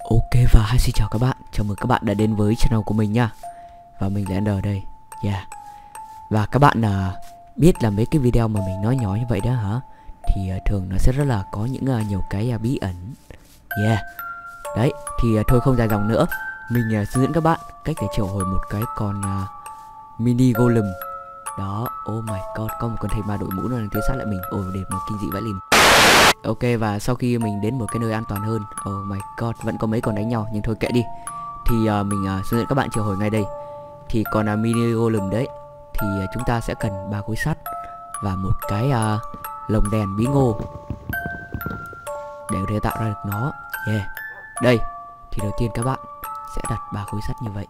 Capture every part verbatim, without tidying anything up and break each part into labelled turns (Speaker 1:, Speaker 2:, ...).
Speaker 1: Ok và hi xin chào các bạn, chào mừng các bạn đã đến với channel của mình nha. Và mình là Ender đây, yeah. Và các bạn uh, biết là mấy cái video mà mình nói nhỏ như vậy đó hả? Thì uh, thường nó sẽ rất là có những uh, nhiều cái uh, bí ẩn, yeah. Đấy, thì uh, thôi không dài dòng nữa, mình uh, hướng dẫn các bạn cách để triệu hồi một cái con uh, mini golem. Đó, oh my god, có một con thầy ma đội mũ nó đang theo sát lại mình, ồ đẹp mà kinh dị vãi lìn. Ok, và sau khi mình đến một cái nơi an toàn hơn, oh my god, vẫn có mấy con đánh nhau nhưng thôi kệ đi. Thì uh, mình uh, hướng dẫn các bạn triệu hồi ngay đây. Thì còn uh, mini golem đấy, thì uh, chúng ta sẽ cần ba khối sắt và một cái uh, lồng đèn bí ngô để có thể tạo ra được nó, yeah. Đây, thì đầu tiên các bạn sẽ đặt ba khối sắt như vậy.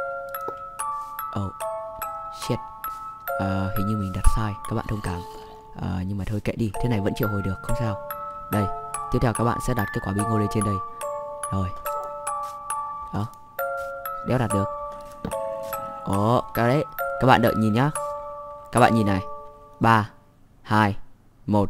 Speaker 1: Oh shit, uh, hình như mình đặt sai, các bạn thông cảm. Uh, nhưng mà thôi kệ đi, thế này vẫn triệu hồi được, không sao. Đây, tiếp theo các bạn sẽ đặt cái quả bí ngô lên trên đây. Rồi. Đó. Đéo đặt được. Ồ, cái đấy. Các bạn đợi nhìn nhá. Các bạn nhìn này. Ba, hai, một.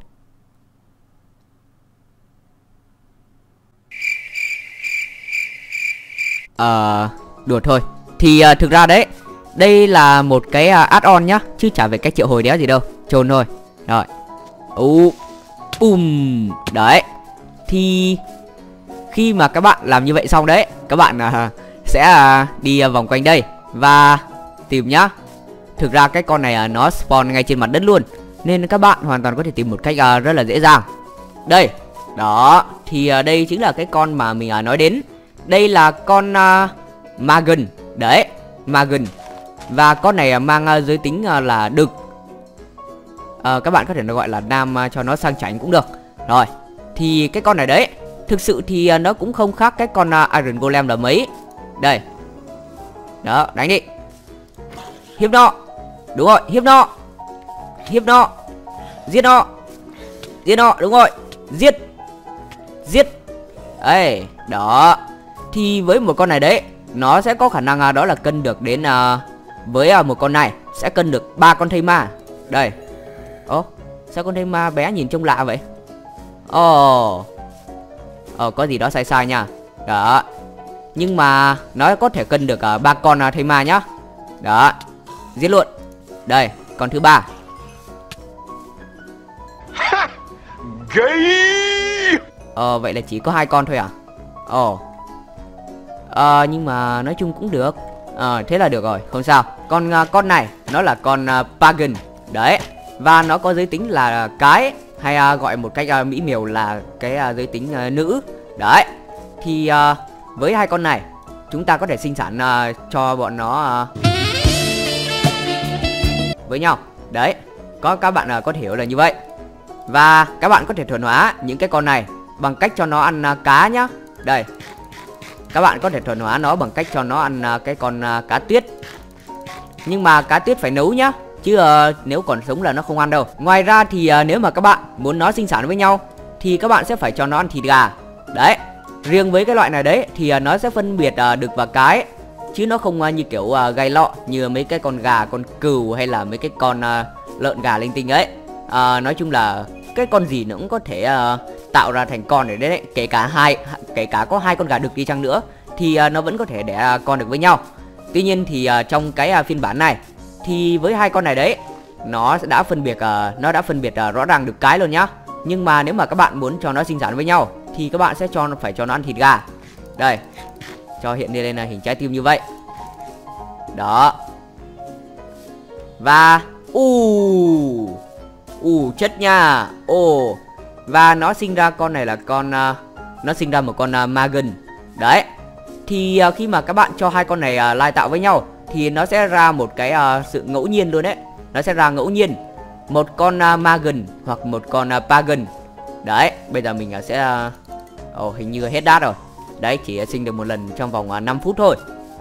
Speaker 1: Ờ, uh, đùa thôi. Thì uh, thực ra đấy, đây là một cái uh, add-on nhá, chứ chả về cách triệu hồi đéo gì đâu. Trồn thôi. Rồi. Ú. Um, đấy. Thì khi mà các bạn làm như vậy xong đấy, các bạn uh, sẽ uh, đi uh, vòng quanh đây và tìm nhá. Thực ra cái con này uh, nó spawn ngay trên mặt đất luôn, nên các bạn hoàn toàn có thể tìm một cách uh, rất là dễ dàng. Đây. Đó. Thì uh, đây chính là cái con mà mình uh, nói đến. Đây là con uh, Magen. Đấy, Magen. Và con này uh, mang uh, giới tính uh, là đực. À, các bạn có thể gọi là nam uh, cho nó sang chảnh cũng được. Rồi, thì cái con này đấy, thực sự thì uh, nó cũng không khác cái con uh, Iron Golem là mấy. Đây. Đó, đánh đi. Hiếp nó. Đúng rồi, hiếp nó. Hiếp nó. Giết nó. Giết nó, đúng rồi. Giết. Giết. Đây, đó. Thì với một con này đấy, nó sẽ có khả năng uh, đó là cân được đến uh, với uh, một con này sẽ cân được ba con thây ma. Đây. Ồ, sao con thây ma bé nhìn trông lạ vậy? Ồ, Ồ, có gì đó sai sai nha. Đó. Nhưng mà nó có thể cân được uh, ba con uh, thây ma nhá. Đó. Giết luôn. Đây, con thứ ba. Ờ, vậy là chỉ có hai con thôi à? Ồ. Ờ, nhưng mà nói chung cũng được. Ờ, thế là được rồi, không sao. Con uh, con này nó là con uh, Pagan. Đấy. Và nó có giới tính là cái, hay uh, gọi một cách uh, mỹ miều là cái uh, giới tính uh, nữ. Đấy. Thì uh, với hai con này chúng ta có thể sinh sản uh, cho bọn nó uh, với nhau. Đấy. Có các bạn uh, có thể hiểu là như vậy. Và các bạn có thể thuần hóa những cái con này bằng cách cho nó ăn uh, cá nhá. Đây. Các bạn có thể thuần hóa nó bằng cách cho nó ăn uh, cái con uh, cá tuyết. Nhưng mà cá tuyết phải nấu nhá, chứ uh, nếu còn sống là nó không ăn đâu. Ngoài ra thì uh, nếu mà các bạn muốn nó sinh sản với nhau thì các bạn sẽ phải cho nó ăn thịt gà. Đấy. Riêng với cái loại này đấy thì uh, nó sẽ phân biệt uh, đực và cái, chứ nó không uh, như kiểu uh, gai lọ như mấy cái con gà, con cừu hay là mấy cái con uh, lợn gà linh tinh ấy. uh, Nói chung là cái con gì nó cũng có thể uh, tạo ra thành con để đấy. Kể cả hai Kể cả có hai con gà đực đi chăng nữa thì uh, nó vẫn có thể đẻ uh, con được với nhau. Tuy nhiên thì uh, trong cái uh, phiên bản này thì với hai con này đấy, nó đã phân biệt uh, nó đã phân biệt uh, rõ ràng được cái luôn nhá. Nhưng mà nếu mà các bạn muốn cho nó sinh sản với nhau thì các bạn sẽ cho nó phải cho nó ăn thịt gà. Đây, cho hiện lên là hình trái tim như vậy. Đó. Và u u chất nha. Ồ. Và nó sinh ra con này là con uh, nó sinh ra một con uh, Magen. Đấy. Thì uh, khi mà các bạn cho hai con này uh, lai tạo với nhau thì nó sẽ ra một cái uh, sự ngẫu nhiên luôn đấy. Nó sẽ ra ngẫu nhiên một con uh, Magen hoặc một con uh, Pagan. Đấy, bây giờ mình uh, sẽ uh, oh, hình như hết đát rồi. Đấy, chỉ uh, sinh được một lần trong vòng uh, năm phút thôi.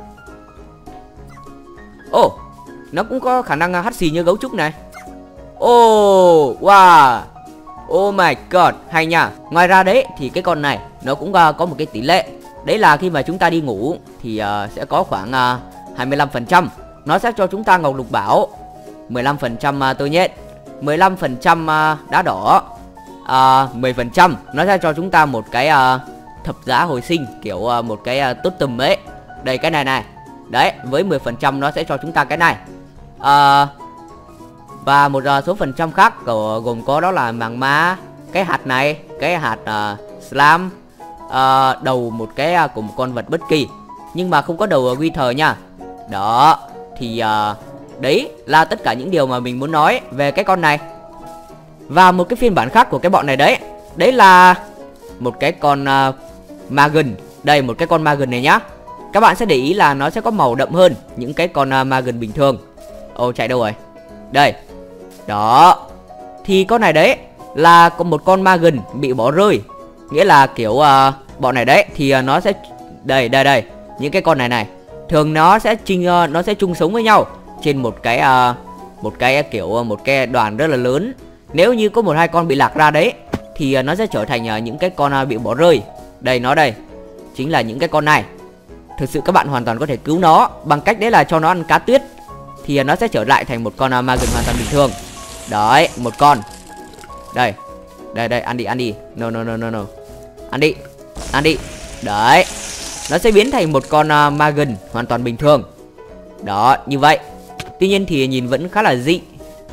Speaker 1: Ồ, oh, nó cũng có khả năng uh, hắt xì như gấu trúc này. Ồ, oh, wow. Oh my god, hay nha. Ngoài ra đấy thì cái con này nó cũng uh, có một cái tỷ lệ. Đấy là khi mà chúng ta đi ngủ thì uh, sẽ có khoảng uh, hai mươi lăm phần trăm nó sẽ cho chúng ta ngọc lục bảo, mười lăm phần trăm uh, tơ nhện, mười lăm phần trăm uh, đá đỏ, uh, mười phần trăm nó sẽ cho chúng ta một cái uh, thập giá hồi sinh, kiểu uh, một cái uh, totem ấy. Đây cái này này. Đấy, với mười phần trăm nó sẽ cho chúng ta cái này. uh, Và một uh, số phần trăm khác của, gồm có đó là màng ma, cái hạt này, cái hạt uh, slam, uh, đầu một cái uh, của một con vật bất kỳ, nhưng mà không có đầu uh, Wither nha. Đó, thì uh, đấy là tất cả những điều mà mình muốn nói về cái con này. Và một cái phiên bản khác của cái bọn này đấy, đấy là một cái con uh, Magen. Đây, một cái con Magen này nhá. Các bạn sẽ để ý là nó sẽ có màu đậm hơn những cái con uh, Magen bình thường. Ồ, chạy đâu rồi? Đây. Đó. Thì con này đấy là có một con Magen bị bỏ rơi. Nghĩa là kiểu uh, bọn này đấy thì uh, nó sẽ đây đây đây, những cái con này này thường nó sẽ chinh uh, nó sẽ chung sống với nhau trên một cái uh, một cái kiểu uh, một cái đoàn rất là lớn. Nếu như có một hai con bị lạc ra đấy thì uh, nó sẽ trở thành uh, những cái con uh, bị bỏ rơi. Đây, nó đây chính là những cái con này. Thực sự các bạn hoàn toàn có thể cứu nó bằng cách đấy là cho nó ăn cá tuyết, thì uh, nó sẽ trở lại thành một con uh, Magen hoàn toàn bình thường. Đấy, một con. Đây. Đây đây, ăn đi, ăn đi. No no no no no. Ăn đi. Ăn đi. Đấy. Nó sẽ biến thành một con uh, Magen hoàn toàn bình thường. Đó, như vậy. Tuy nhiên thì nhìn vẫn khá là dị.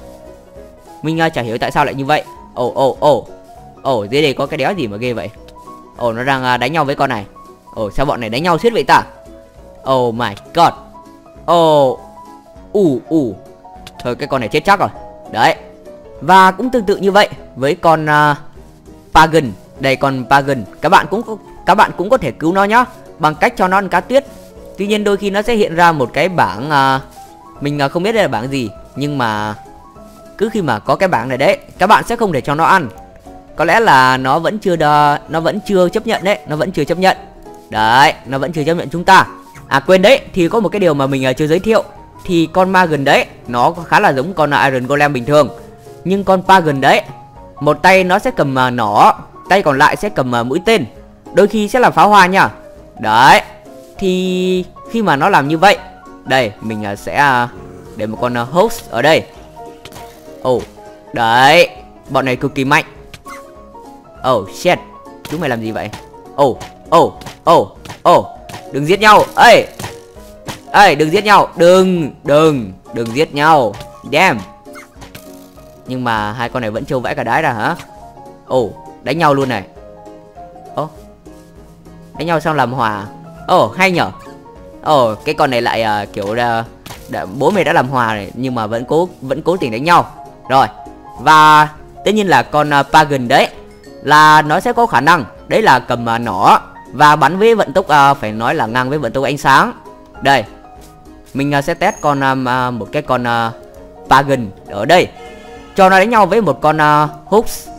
Speaker 1: Mình uh, chả hiểu tại sao lại như vậy. Ồ ồ ồ. Ồ, dưới đây có cái đéo gì mà ghê vậy. Ồ, nó đang uh, đánh nhau với con này. Ồ, sao bọn này đánh nhau suýt vậy ta? Oh my god. Ồ. Ù ù. Thôi cái con này chết chắc rồi. Đấy. Và cũng tương tự như vậy với con uh, Pagan. Đây, con Pagan. Các bạn cũng các bạn cũng có thể cứu nó nhá, bằng cách cho nó ăn cá tuyết. Tuy nhiên đôi khi nó sẽ hiện ra một cái bảng uh, mình uh, không biết đây là bảng gì, nhưng mà cứ khi mà có cái bảng này đấy, các bạn sẽ không để cho nó ăn. Có lẽ là nó vẫn chưa đờ, nó vẫn chưa chấp nhận đấy, nó vẫn chưa chấp nhận. Đấy, nó vẫn chưa chấp nhận chúng ta. À quên đấy, thì có một cái điều mà mình uh, chưa giới thiệu. Thì con Magen đấy, nó khá là giống con uh, Iron Golem bình thường. Nhưng con Pagan đấy, một tay nó sẽ cầm uh, nỏ, tay còn lại sẽ cầm uh, mũi tên, đôi khi sẽ là pháo hoa nha. Đấy. Thì khi mà nó làm như vậy, đây mình uh, sẽ uh, để một con uh, host ở đây. Ồ, oh, đấy, bọn này cực kỳ mạnh. Oh shit, chúng mày làm gì vậy? Oh, oh, oh, oh, đừng giết nhau. Ê, ê, đừng giết nhau, đừng, đừng, đừng giết nhau. Damn. Nhưng mà hai con này vẫn trâu vãi cả đái ra hả? Ồ, oh, đánh nhau luôn này. Ồ, oh, đánh nhau xong làm hòa. Ồ, oh, hay nhở. Ồ, oh, cái con này lại uh, kiểu uh, đã, bố mẹ đã làm hòa này, nhưng mà vẫn cố vẫn cố tình đánh nhau. Rồi. Và tất nhiên là con uh, Pagan đấy là nó sẽ có khả năng đấy là cầm uh, nỏ và bắn với vận tốc uh, phải nói là ngang với vận tốc ánh sáng. Đây. Mình uh, sẽ test con uh, một cái con uh, Pagan ở đây, cho nó đánh nhau với một con uh, hooks.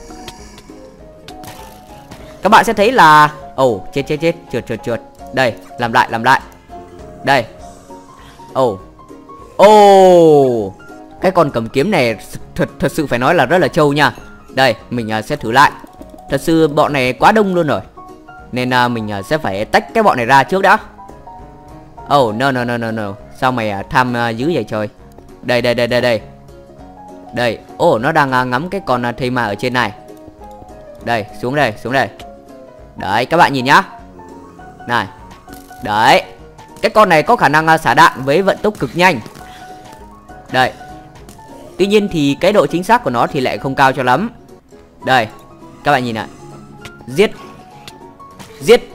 Speaker 1: Các bạn sẽ thấy là ồ, oh, chết chết chết, trượt trượt trượt. Đây, làm lại làm lại. Đây. Ồ. Oh. Ồ. Oh. Cái con cầm kiếm này thật thật sự phải nói là rất là trâu nha. Đây, mình uh, sẽ thử lại. Thật sự bọn này quá đông luôn rồi, nên uh, mình uh, sẽ phải tách cái bọn này ra trước đã. Oh no no no no no. Sao mày uh, tham uh, dữ vậy trời. Đây đây đây đây đây. Đây, ồ, oh, nó đang uh, ngắm cái con uh, thây ma ở trên này. Đây, xuống đây, xuống đây. Đấy, các bạn nhìn nhá. Này. Đấy. Cái con này có khả năng uh, xả đạn với vận tốc cực nhanh. Đây. Tuy nhiên thì cái độ chính xác của nó thì lại không cao cho lắm. Đây, các bạn nhìn này. Giết. Giết.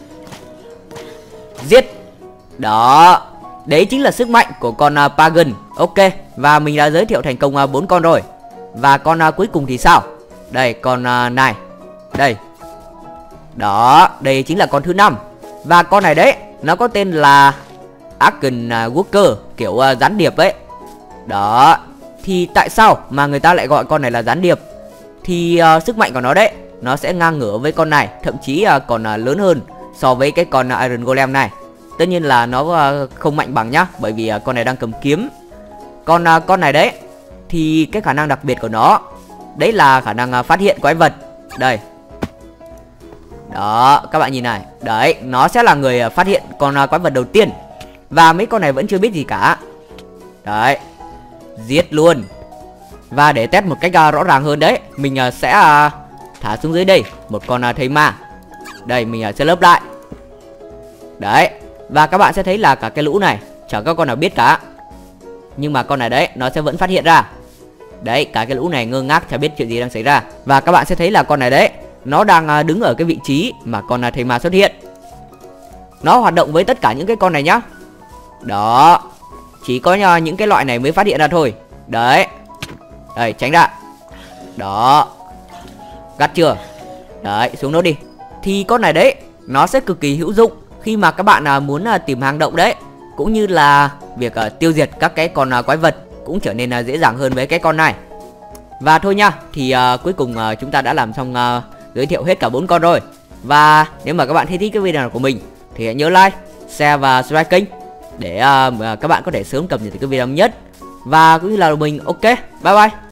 Speaker 1: Giết. Đó. Đấy chính là sức mạnh của con uh, Pagan. Ok, và mình đã giới thiệu thành công bốn uh, con rồi. Và con uh, cuối cùng thì sao? Đây, con uh, này. Đây. Đó, đây chính là con thứ năm. Và con này đấy, nó có tên là Arken uh, Worker, kiểu uh, gián điệp ấy. Đó. Thì tại sao mà người ta lại gọi con này là gián điệp? Thì uh, sức mạnh của nó đấy, nó sẽ ngang ngửa với con này, thậm chí uh, còn uh, lớn hơn so với cái con uh, Iron Golem này. Tất nhiên là nó uh, không mạnh bằng nhá, bởi vì uh, con này đang cầm kiếm. Còn uh, con này đấy, thì cái khả năng đặc biệt của nó đấy là khả năng uh, phát hiện quái vật. Đây. Đó, các bạn nhìn này. Đấy, nó sẽ là người uh, phát hiện con uh, quái vật đầu tiên. Và mấy con này vẫn chưa biết gì cả. Đấy. Giết luôn. Và để test một cách uh, rõ ràng hơn đấy, mình uh, sẽ uh, thả xuống dưới đây một con uh, thây ma. Đây mình uh, sẽ lấp lại. Đấy. Và các bạn sẽ thấy là cả cái lũ này chẳng có con nào biết cả. Nhưng mà con này đấy nó sẽ vẫn phát hiện ra. Đấy, cả cái lũ này ngơ ngác chả biết chuyện gì đang xảy ra. Và các bạn sẽ thấy là con này đấy nó đang uh, đứng ở cái vị trí mà con uh, thầy ma xuất hiện. Nó hoạt động với tất cả những cái con này nhá. Đó. Chỉ có uh, những cái loại này mới phát hiện ra thôi. Đấy. Đây, tránh ra. Đó. Gắt chưa? Đấy, xuống đó đi. Thì con này đấy nó sẽ cực kỳ hữu dụng khi mà các bạn uh, muốn uh, tìm hang động đấy, cũng như là việc uh, tiêu diệt các cái con uh, quái vật cũng trở nên uh, dễ dàng hơn với cái con này. Và thôi nha, thì uh, cuối cùng uh, chúng ta đã làm xong uh, giới thiệu hết cả bốn con rồi. Và nếu mà các bạn thấy thích cái video này của mình thì hãy nhớ like, share và subscribe kênh để uh, các bạn có thể sớm cập nhật cái video nhất. Và cũng như là mình. Ok, bye bye.